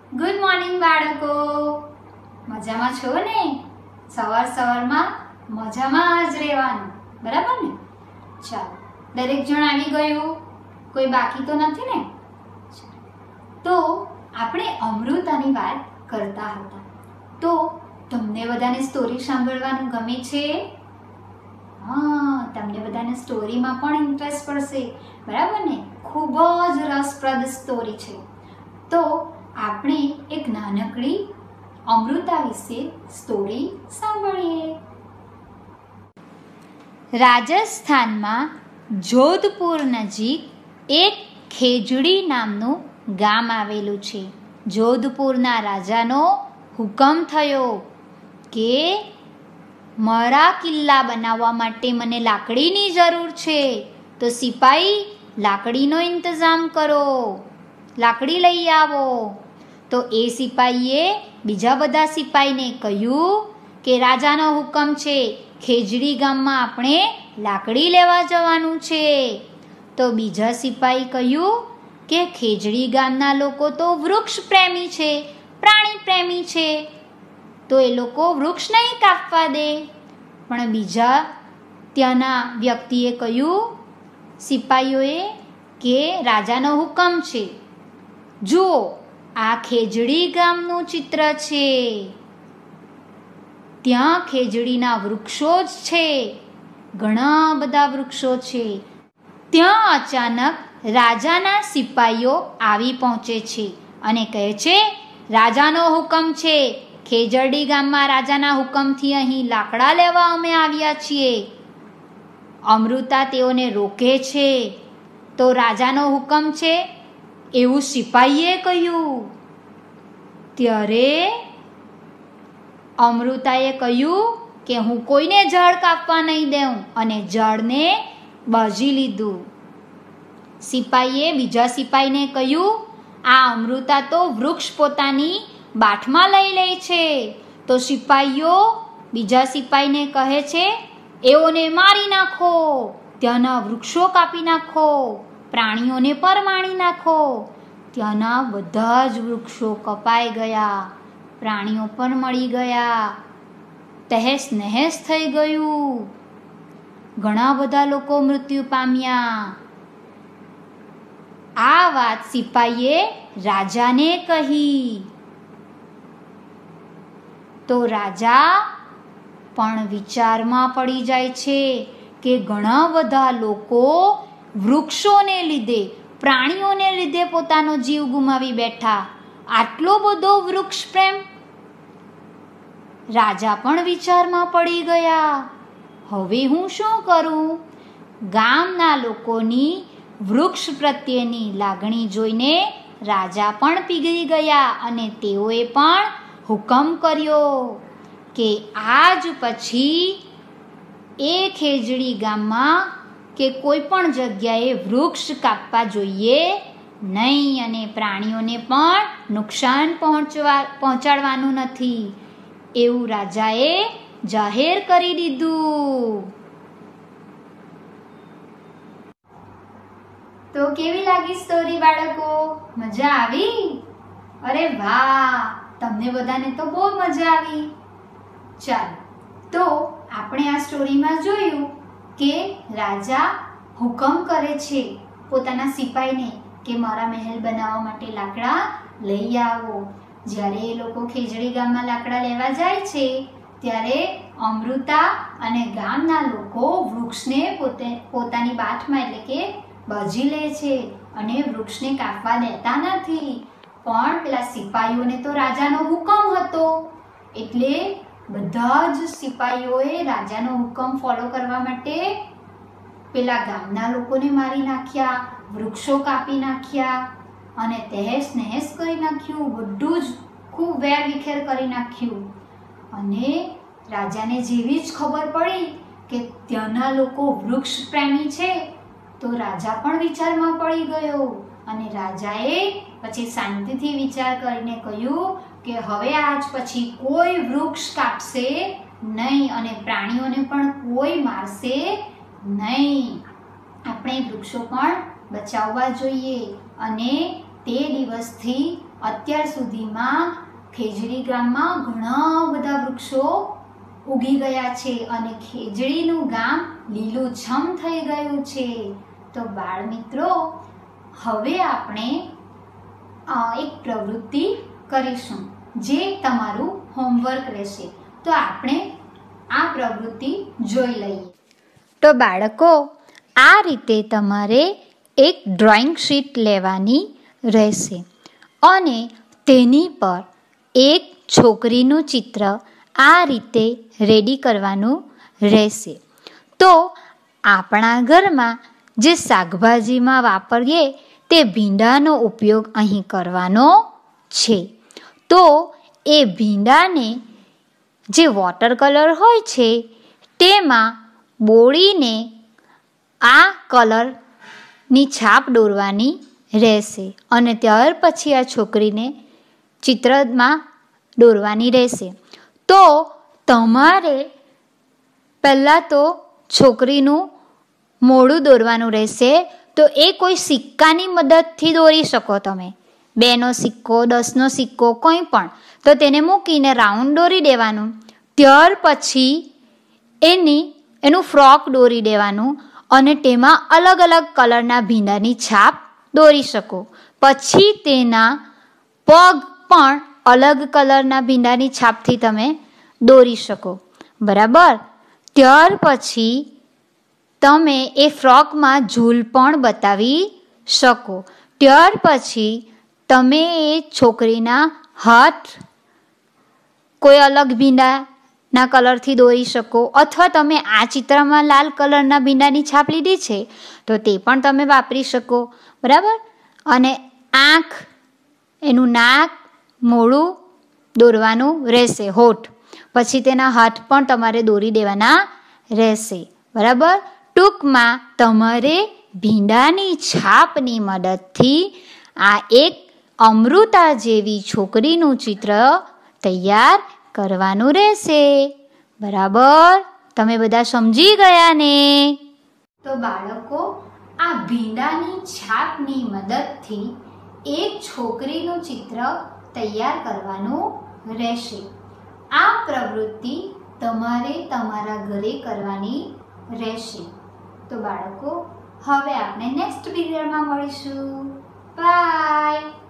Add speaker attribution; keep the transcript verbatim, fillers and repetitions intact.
Speaker 1: Good morning બાળકો, મજામાં છો ને? સવાર સવારમાં મજામાં જ રહેવાનું, બરાબર ને? ચાલો, દરેક જણ આવી ગયું, કોઈ બાકી તો નથી ને? તો આપણે અમૃતાની વાત કરતા હતા. તો તમને બધાને સ્ટોરી સાંભળવાનું ગમે છે? હા, તમને બધાને સ્ટોરીમાં પણ ઇન્ટરેસ્ટ પડશે, બરાબર ને? ખૂબ જ રસપ્રદ સ્ટોરી છે. તો આપણે એક નાનકડી અમૃતા વિશે સ્ટોરી સાંભળીએ. રાજસ્થાનમાં જોધપુર નજીક એક ખેજડી નામનું ગામ આવેલું છે. જોધપુરના રાજાનો હુકમ થયો કે મારા કિલ્લા બનાવવા માટે મને લાકડીની જરૂર છે, તો સિપાહી લાકડીનો ઇંતજામ કરો, લાકડી લઈ આવો. તો એ સિપાહીએ બીજા બધા સિપાહીને કહ્યું કે રાજાનો હુકમ છે, ખેજડી ગામમાં આપણે લાકડી લેવા જવાનું છે. તો બીજા સિપાહી કહ્યું કે ખેજડી ગામના લોકો તો વૃક્ષ પ્રેમી છે, પ્રાણી પ્રેમી છે, તો એ લોકો વૃક્ષ નહીં કાપવા દે. પણ બીજા ત્યાંના વ્યક્તિએ કહ્યું સિપાહીઓએ કે રાજાનો હુકમ છે, જુઓ આ ખેજડી ગામનું ચિત્ર છે, ત્યાં ખેજડીના વૃક્ષો જ છે, ઘણા બધા વૃક્ષો છે. ત્યાં અચાનક રાજાના સિપાહીઓ આવી પહોંચે છે અને કહે છે રાજાનો હુકમ છે, ખેજડી ગામમાં રાજાના હુકમથી અહીં લાકડા લેવા અમે આવ્યા છીએ. અમૃતા તેઓને રોકે છે. તો રાજાનો હુકમ છે એવું સિપાહીએ કહ્યું. ત્યારે અમૃતાએ કહ્યું કે હું કોઈને ઝાડ કાપવા નહીં દઉં, અને ઝાડને બાજી લીધું. સિપાહીએ બીજા સિપાહીને કહ્યું આ અમૃતા તો વૃક્ષ પોતાની બાઠમાં લઈ લે છે. તો સિપાહીઓ બીજા સિપાહીને કહે છે એઓને મારી નાખો, ત્યાંના વૃક્ષો કાપી નાખો, પ્રાણીઓને પર મારી નાખો. ત્યાંના બધા જ વૃક્ષો કપાઈ ગયા, પ્રાણીઓ પણ મળી ગયા, તહેસ નહેસ થઈ ગયું, ઘણા બધા લોકો મૃત્યુ પામ્યા. આ વાત સિપાહીએ રાજાને કહી. તો રાજા પણ વિચારમાં પડી જાય છે કે ઘણા બધા લોકો વૃક્ષોને લીધે, પ્રાણીઓને લીધે પોતાનો જીવ ગુમાવી બેઠા. આટલો બધો વૃક્ષ પ્રેમ! રાજા પણ વિચારમાં પડી ગયા. હવે હું શું કરું? ગામના લોકોની વૃક્ષ પ્રત્યેની લાગણી જોઈને રાજા પણ પીગળી ગયા અને તેઓએ પણ હુકમ કર્યો કે આજ પછી એ ખેજડી ગામમાં કે કોઈ પણ જગ્યાએ વૃક્ષ કાપવા જોઈએ નહીં, અને પ્રાણીઓને પણ નુકસાન પહોંચવા પહોંચાડવાનું નથી, એવું રાજાએ જાહેર કરી દીધું. તો કેવી લાગી સ્ટોરી બાળકો? મજા આવી? અરે વાહ, તમને બધાને તો બહુ મજા આવી. ચાલો, તો આપણે આ સ્ટોરીમાં જોયું કે રાજા હુકમ કરે છે પોતાના સિપાહીને કે મારા મહેલ બનાવવા માટે લાકડા લઈ આવો. જ્યારે એ લોકો ખેજડી ગામમાં લાકડા લેવા જાય છે ત્યારે અમૃતા અને ગામના લોકો વૃક્ષને પોતે પોતાની બાઠમાં એટલે કે બાજી લે છે અને વૃક્ષને કાપવા દેતા નથી. પણ પેલા સિપાહીઓને તો રાજાનો હુકમ હતો, એટલે બધા જ સિપાહીઓએ રાજાનો હુકમ ફોલો કરવા માટે પેલા ગામના લોકોને મારી નાખ્યા, વૃક્ષો કાપી નાખ્યા અને તહેસ નહેસ કરી નાખ્યું, બધું જ ખૂબ વેર વિખેર કરી નાખ્યું. અને રાજાને જેવી જ ખબર પડી કે ત્યાંના લોકો વૃક્ષ પ્રેમી છે, તો રાજા પણ વિચારમાં પડી ગયો. અને રાજાએ પછી શાંતિથી વિચાર કરીને કહ્યું કે હવે આજ પછી કોઈ વૃક્ષ કાપશે નહીં અને પ્રાણીઓને પણ કોઈ મારશે નહીં. આપણે વૃક્ષો પણ બચાવવા જોઈએ અને તે દિવસથી અત્યાર સુધીમાં ખેજડી ગામમાં ઘણા બધા વૃક્ષો ઉગી ગયા છે અને ખેજડીનું ગામ લીલુંછમ થઈ ગયું છે. તો બાળ મિત્રો, હવે આપણે એક પ્રવૃત્તિ કરીશું જે તમારું હોમવર્ક રહેશે. તો આપણે આ પ્રવૃત્તિ જોઈ લઈએ. તો બાળકો, આ રીતે તમારે એક ડ્રોઈંગ શીટ લેવાની રહેશે અને તેની પર એક છોકરીનું ચિત્ર આ રીતે રેડી કરવાનું રહેશે. તો આપણા ઘરમાં જે શાકભાજીમાં વાપરીએ તે ભીંડાનો ઉપયોગ અહીં કરવાનો છે. તો એ ભીંડાને જે વોટર કલર હોય છે તેમાં બોળીને આ કલરની છાપ દોરવાની રહેશે અને ત્યાર પછી આ છોકરીને ચિત્રમાં દોરવાની રહેશે. તો તમારે પહેલાં તો છોકરીનું મોઢું દોરવાનું રહેશે. તો એ કોઈ સિક્કાની મદદથી દોરી શકો તમે, બેનો સિક્કો, દસનો સિક્કો, કંઈ પણ. તો તેને મૂકીને રાઉન્ડ દોરી દેવાનું. ત્યાર પછી એની એનું ફ્રોક દોરી દેવાનું અને તેમાં અલગ અલગ કલરના ભીંડાની છાપ દોરી શકો. પછી તેના પગ પણ અલગ કલરના ભીંડાની છાપથી તમે દોરી શકો. બરાબર. ત્યાર પછી તમે એ ફ્રોકમાં ઝૂલ પણ બતાવી શકો. ત્યાર પછી તમે એ છોકરીના હાથ કોઈ અલગ ભીંડાના કલરથી દોરી શકો અથવા તમે આ ચિત્રમાં લાલ કલરના ભીંડાની છાપ લીધી છે તો તે પણ તમે વાપરી શકો. બરાબર. અને આંખ, એનું નાક, મોઢું દોરવાનું રહેશે, હોઠ. પછી તેના હાથ પણ તમારે દોરી દેવાના રહેશે. બરાબર. ટૂંકમાં તમારે ભીંડાની છાપની મદદથી આ એક અમૃતા જેવી છોકરીનું ચિત્ર તૈયાર કરવાનું રહેશે. બરાબર. તમે બધા સમજી ગયા ને? તો બાળકો, આ ભીંડાની છાપની મદદથી એક છોકરીનું ચિત્ર તૈયાર કરવાનું રહેશે. આ પ્રવૃત્તિ તમારે તમારા ઘરે કરવાની રહેશે. તો બાળકો, હવે આપણે નેક્સ્ટ પીરિયડમાં મળીશું. બાય.